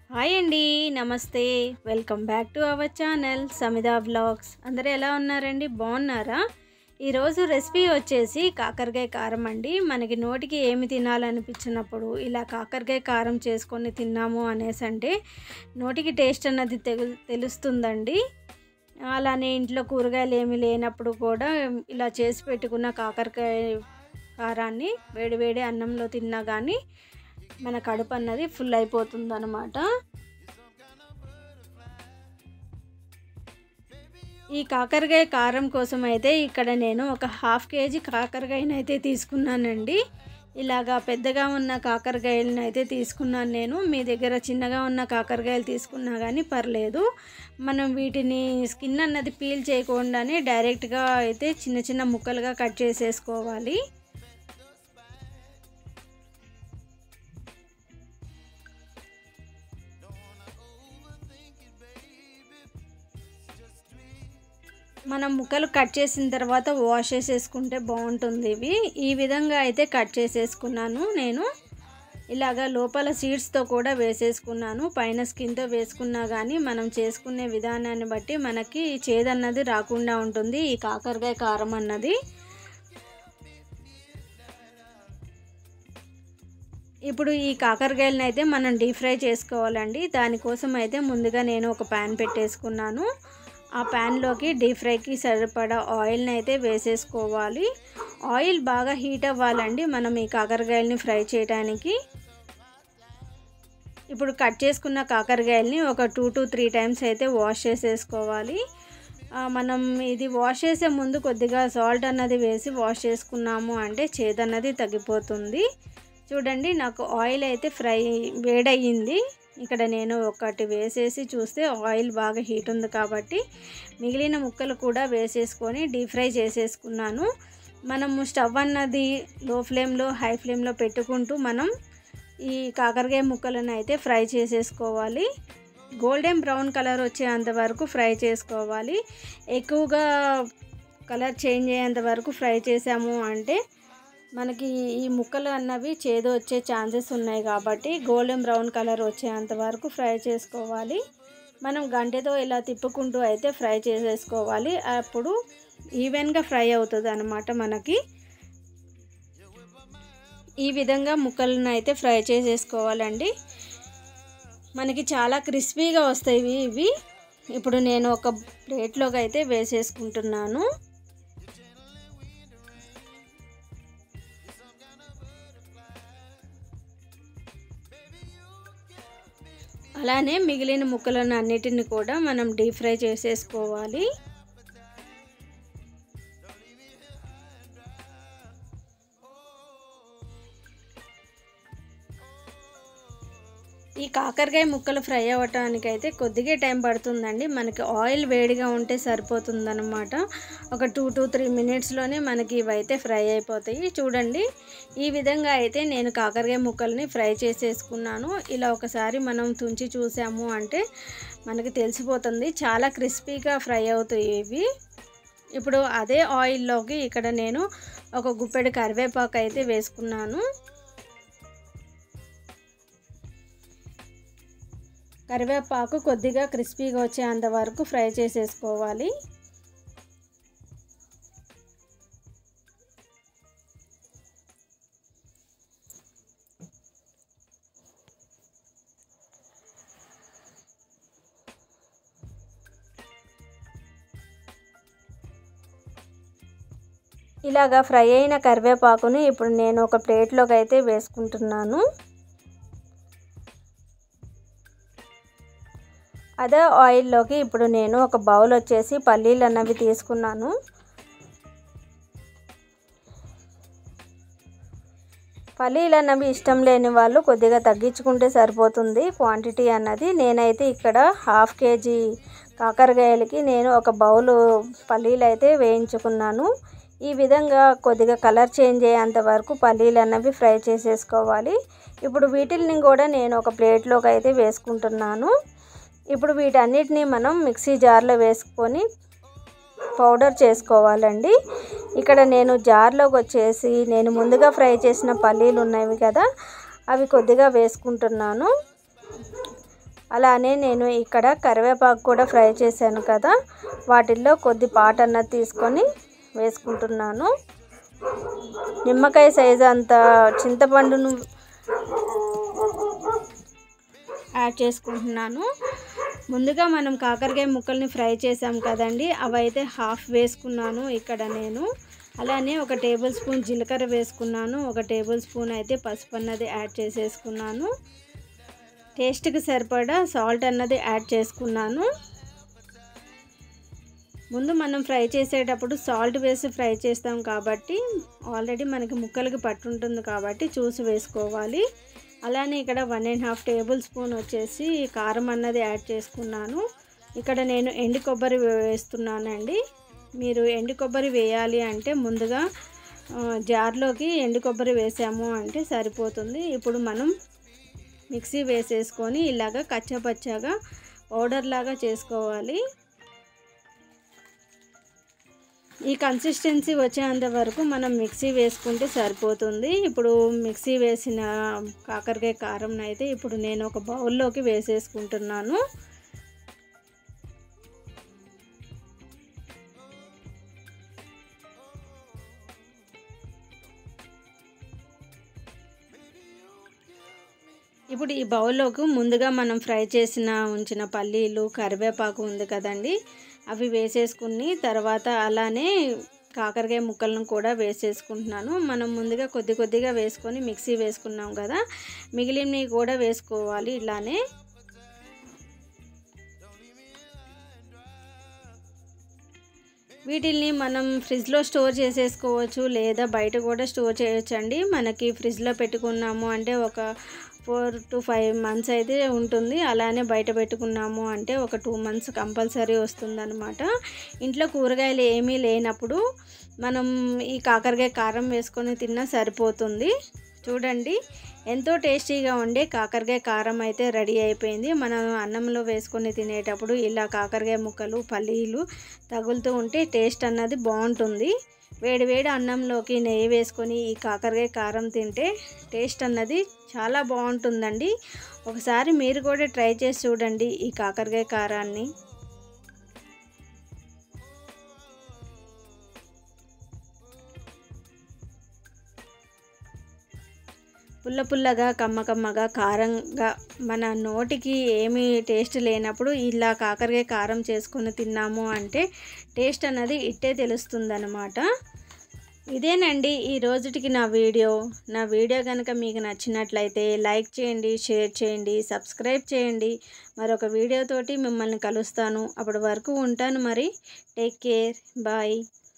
Hi అండి, నమస్తే. Welcome back to our channel Samedha vlogs. అందరూ ఎలా ఉన్నారండి? బాగున్నారా? ఈరోజు రెసిపీ వచ్చేసి కాకరకాయ కారం అండి. మనకి నోటికి ఏమి తినాలనిపించినప్పుడు ఇలా కాకరకాయ కారం చేసుకొని తిన్నాము అనేసి అంటే నోటికి టేస్ట్ అన్నది తెలుస్తుందండి. అలానే ఇంట్లో కూరగాయలు ఏమి లేనప్పుడు కూడా ఇలా చేసి పెట్టుకున్న కాకరకాయ కారాన్ని వేడివేడి అన్నంలో తిన్నా కానీ మన కడుపు అన్నది ఫుల్ అయిపోతుంది అన్నమాట. ఈ కాకరకాయ కారం కోసం అయితే ఇక్కడ నేను ఒక 1/2 kg కాకరకాయని అయితే తీసుకున్నానండి. ఇలాగా పెద్దగా ఉన్న కాకరకాయలను అయితే తీసుకున్నాను నేను. మీ దగ్గర చిన్నగా ఉన్న కాకరకాయలు తీసుకున్నా కానీ పర్లేదు. మనం వీటిని స్కిన్ అన్నది పీల్ చేయకుండానే డైరెక్ట్గా అయితే చిన్న చిన్న ముక్కలుగా కట్ చేసేసుకోవాలి. మనం ముక్కలు కట్ చేసిన తర్వాత వాష్ చేసేసుకుంటే బాగుంటుంది. ఈ విధంగా అయితే కట్ చేసేసుకున్నాను నేను. ఇలాగా లోపల సీడ్స్తో కూడా వేసేసుకున్నాను. పైన స్కిన్తో వేసుకున్నా కానీ మనం చేసుకునే విధానాన్ని బట్టి మనకి చేదన్నది రాకుండా ఉంటుంది ఈ కాకరకాయ కారం అన్నది. ఇప్పుడు ఈ కాకరకాయలను అయితే మనం డీప్ ఫ్రై చేసుకోవాలండి. దానికోసం అయితే ముందుగా నేను ఒక ప్యాన్ పెట్టేసుకున్నాను. ఆ ప్యాన్లోకి డీప్ ఫ్రైకి సరిపడా ఆయిల్ని అయితే వేసేసుకోవాలి. ఆయిల్ బాగా హీట్ అవ్వాలండి మనం ఈ కాకరకాయలని ఫ్రై చేయడానికి. ఇప్పుడు కట్ చేసుకున్న కాకరకాయలని ఒక 2 to 3 times అయితే వాష్ చేసేసుకోవాలి. మనం ఇది వాష్ చేసే ముందు కొద్దిగా సాల్ట్ అన్నది వేసి వాష్ చేసుకున్నాము అంటే చేదన్నది తగ్గిపోతుంది. చూడండి, నాకు ఆయిల్ అయితే వేడయ్యింది. ఇక్కడ నేను ఒకటి వేసేసి చూస్తే ఆయిల్ బాగా హీట్ ఉంది కాబట్టి మిగిలిన ముక్కలు కూడా వేసేసుకొని డీప్ ఫ్రై చేసేసుకున్నాను. మనము స్టవ్ అన్నది లో ఫ్లేమ్లో హై ఫ్లేమ్లో పెట్టుకుంటూ మనం ఈ కాకరకాయ ముక్కలను అయితే ఫ్రై చేసేసుకోవాలి. గోల్డెన్ బ్రౌన్ కలర్ వచ్చేంత వరకు ఫ్రై చేసుకోవాలి. ఎక్కువగా కలర్ చేంజ్ అయ్యేంత వరకు ఫ్రై చేసాము అంటే మనకి ఈ ముక్కలు అన్నవి చేదు వచ్చే ఛాన్సెస్ ఉన్నాయి కాబట్టి గోల్డెన్ బ్రౌన్ కలర్ వచ్చేంత వరకు ఫ్రై చేసుకోవాలి. మనం గంటెతో ఇలా తిప్పుకుంటూ అయితే ఫ్రై చేసేసుకోవాలి. అప్పుడు ఈవెన్గా ఫ్రై అవుతుంది అన్నమాట. మనకి ఈ విధంగా ముక్కలను అయితే ఫ్రై చేసేసుకోవాలండి. మనకి చాలా క్రిస్పీగా వస్తాయి ఇవి. ఇప్పుడు నేను ఒక ప్లేట్లోకి అయితే వేసేసుకుంటున్నాను. అలానే మిగిలిన ముక్కలను అన్నిటిని కూడా మనం డీప్ ఫ్రై చేసేసుకోవాలి. ఈ కాకరకాయ ముక్కలు ఫ్రై అవ్వటానికి అయితే కొద్దిగా టైం పడుతుందండి. మనకి ఆయిల్ వేడిగా ఉంటే సరిపోతుందన్నమాట. ఒక 2 to 3 minutesలోనే మనకి ఇవైతే ఫ్రై అయిపోతాయి. చూడండి, ఈ విధంగా అయితే నేను కాకరకాయ ముక్కల్ని ఫ్రై చేసేసుకున్నాను. ఇలా ఒకసారి మనం తుంచి చూసాము అంటే మనకి తెలిసిపోతుంది. చాలా క్రిస్పీగా ఫ్రై అవుతాయి ఇవి. ఇప్పుడు అదే ఆయిల్లోకి ఇక్కడ నేను ఒక గుప్పెడు కరివేపాకు అయితే వేసుకున్నాను. కరివేపాకు కొద్దిగా క్రిస్పీగా వచ్చేంత వరకు ఫ్రై చేసేసుకోవాలి. ఇలాగా ఫ్రై అయిన కరివేపాకుని ఇప్పుడు నేను ఒక ప్లేట్లోకి అయితే వేసుకుంటున్నాను. అదే ఆయిల్లోకి ఇప్పుడు నేను ఒక బౌల్ వచ్చేసి పల్లీలు అన్నవి తీసుకున్నాను. పల్లీలు అన్నవి ఇష్టం లేని వాళ్ళు కొద్దిగా తగ్గించుకుంటే సరిపోతుంది క్వాంటిటీ అన్నది. నేనైతే ఇక్కడ 1/2 kg కాకరకాయలకి నేను ఒక బౌలు పల్లీలు అయితే వేయించుకున్నాను. ఈ విధంగా కొద్దిగా కలర్ చేంజ్ అయ్యేంత వరకు పల్లీలు అన్నవి ఫ్రై చేసేసుకోవాలి. ఇప్పుడు వీటిని కూడా నేను ఒక ప్లేట్లోకి అయితే వేసుకుంటున్నాను. ఇప్పుడు వీటన్నిటిని మనం మిక్సీ జార్లో వేసుకొని పౌడర్ చేసుకోవాలండి. ఇక్కడ నేను జార్లోకి వచ్చేసి నేను ముందుగా ఫ్రై చేసిన పల్లీలు ఉన్నాయి కదా, అవి కొద్దిగా వేసుకుంటున్నాను. అలానే నేను ఇక్కడ కరివేపాకు కూడా ఫ్రై చేశాను కదా, వాటిల్లో కొద్ది పాటు అన్నది తీసుకొని వేసుకుంటున్నాను. నిమ్మకాయ సైజు అంత చింతపండును యాడ్ చేసుకుంటున్నాను. ముందుగా మనం కాకరకాయ ముక్కల్ని ఫ్రై చేసాం కదండి, అవైతే హాఫ్ వేసుకున్నాను ఇక్కడ నేను. అలానే 1 టేబుల్ స్పూన్ జీలకర్ర వేసుకున్నాను, 1 టేబుల్ స్పూన్ అయితే పసుపు అన్నది యాడ్ చేసేసుకున్నాను. టేస్ట్కి సరిపడా సాల్ట్ అన్నది యాడ్ చేసుకున్నాను. ముందు మనం ఫ్రై చేసేటప్పుడు సాల్ట్ వేసి ఫ్రై చేస్తాం కాబట్టి ఆల్రెడీ మనకి ముక్కలకి పట్టుంటుంది కాబట్టి చూసి వేసుకోవాలి. అలానే ఇక్కడ 1.5 టేబుల్ స్పూన్ వచ్చేసి కారం అన్నది యాడ్ చేసుకున్నాను. ఇక్కడ నేను ఎండు కొబ్బరి వేస్తున్నానండి. మీరు ఎండు కొబ్బరి వేయాలి అంటే ముందుగా జార్లోకి ఎండు కొబ్బరి వేసాము అంటే సరిపోతుంది. ఇప్పుడు మనం మిక్సీ వేసేసుకొని ఇలాగ కచ్చాపచ్చాగా పౌడర్ లాగా చేసుకోవాలి. ఈ కన్సిస్టెన్సీ వచ్చేంత వరకు మనం మిక్సీ వేసుకుంటే సరిపోతుంది. ఇప్పుడు మిక్సీ వేసిన కాకరకాయ కారం అయితే ఇప్పుడు నేను ఒక బౌల్లోకి వేసేసుకుంటున్నాను. ఇప్పుడు ఈ బౌల్లోకి ముందుగా మనం ఫ్రై చేసిన ఉంచిన పల్లీలు, కరివేపాకు ఉంది కదండి, అవి వేసేసుకుని తర్వాత అలానే కాకరకాయ ముక్కలను కూడా వేసేసుకుంటున్నాను. మనం ముందుగా కొద్దిగా వేసుకొని మిక్సీ వేసుకున్నాం కదా, మిగిలినవి కూడా వేసుకోవాలి. ఇలానే వీటిల్ని మనం ఫ్రిడ్జ్లో స్టోర్ చేసేసుకోవచ్చు, లేదా బయట కూడా స్టోర్ చేయొచ్చండి. మనకి ఫ్రిడ్జ్లో పెట్టుకున్నాము అంటే ఒక 4 to 5 మంత్స్ అయితే ఉంటుంది. అలానే బయట పెట్టుకున్నాము అంటే ఒక 2 మంత్స్ కంపల్సరీ వస్తుందన్నమాట. ఇంట్లో కూరగాయలు ఏమీ లేనప్పుడు మనం ఈ కాకరకాయ కారం వేసుకొని తిన్నా సరిపోతుంది. చూడండి, ఎంతో టేస్టీగా ఉండే కాకరకాయ కారం అయితే రెడీ అయిపోయింది. మనం అన్నంలో వేసుకొని తినేటప్పుడు ఇలా కాకరకాయ ముక్కలు, పల్లీలు తగులుతూ ఉంటే టేస్ట్ అన్నది బాగుంటుంది. వేడి అన్నంలోకి నెయ్యి వేసుకొని ఈ కాకరకాయ కారం తింటే టేస్ట్ అన్నది చాలా బాగుంటుందండి. ఒకసారి మీరు కూడా ట్రై చేసి చూడండి ఈ కాకరకాయ కారాన్ని. పుల్లగా, కమ్మగా, కారంగా మన నోటికి ఏమీ టేస్ట్ లేనప్పుడు ఇలా కాకరకాయ కారం చేసుకొని తిన్నాము అంటే టేస్ట్ అన్నది ఇట్టే తెలుస్తుందన్నమాట. ఇదేనండి ఈ రోజుటికి నా వీడియో కనుక మీకు నచ్చినట్లయితే లైక్ చేయండి, షేర్ చేయండి, సబ్స్క్రైబ్ చేయండి. మరొక వీడియోతోటి మిమ్మల్ని కలుస్తాను. అప్పటి వరకు ఉంటాను మరి. Take care, bye.